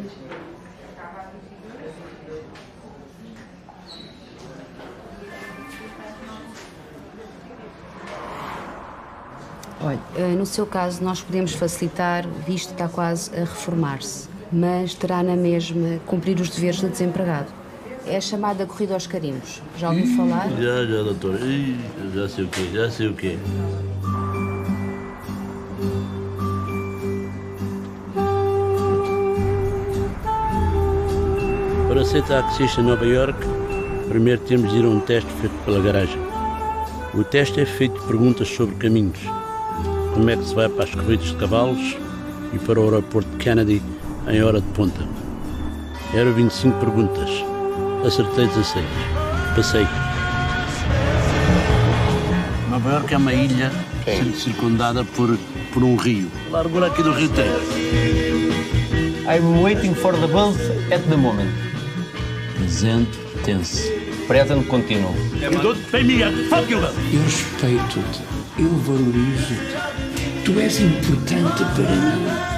Olha, no seu caso nós podemos facilitar, visto que está quase a reformar-se, mas terá na mesma cumprir os deveres de desempregado. É a chamada corrida aos carimbos. Já ouviu falar? Já, doutor. Já sei o quê. Para ser taxista em Nova Iorque, primeiro temos de ir a um teste feito pela garagem. O teste é feito de perguntas sobre caminhos. Como é que se vai para as corridas de cavalos e para o aeroporto de Kennedy em hora de ponta. Eram 25 perguntas. Acertei 16. Passei. Nova Iorque é uma ilha sendo circundada por um rio. A largura aqui do Rio Tejo. I'm waiting for the bus at the moment. Presente tense. Present continuo. You don't pay me a fucking well. Eu respeito-te, eu valorizo-te. Tu és importante para mim.